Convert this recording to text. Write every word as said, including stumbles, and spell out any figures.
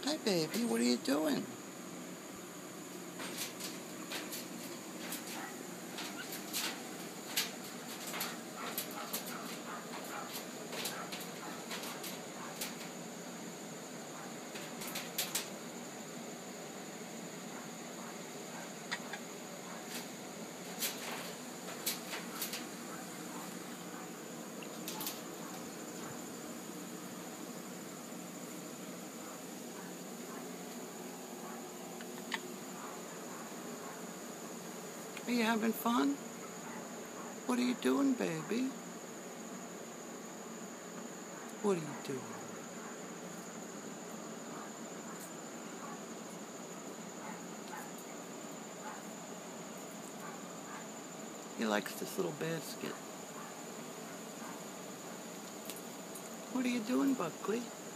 Hi, baby. What are you doing? Are you having fun? What are you doing, baby? What are you doing? He likes this little basket. What are you doing, Buckley?